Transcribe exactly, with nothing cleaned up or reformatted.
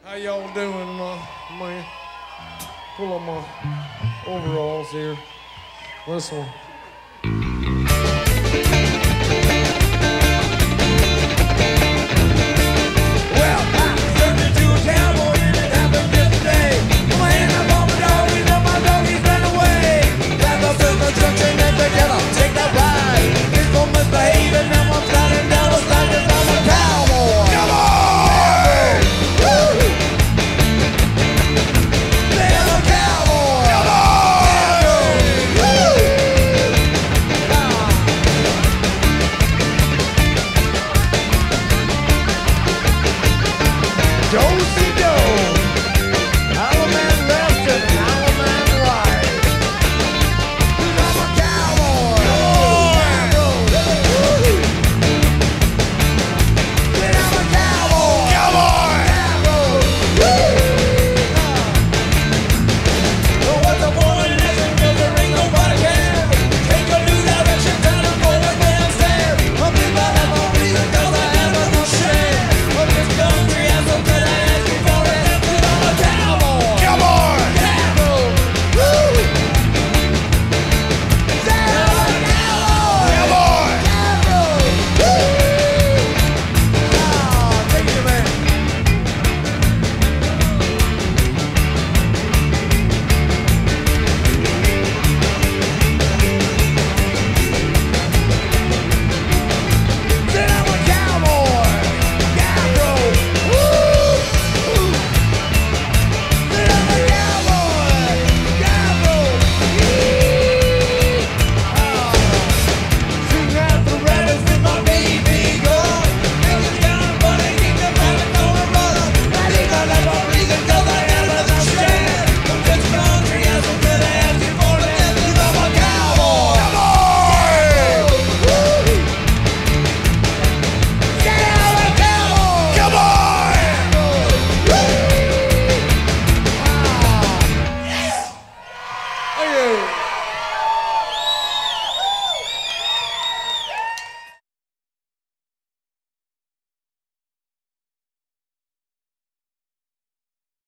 How y'all doing, uh, man? Pull on my overalls here. This one. Well, I turned into a cowboy and it happened yesterday. Put my hand up on my dog, and then my doggies ran away. Drive up to the junction and together, take that ride. People misbehaving, now I'm sliding down the slide 'cause I'm a cowboy. Come on! Woo! I'm a cowboy. Come on! Woo! Ah. Do-si-do.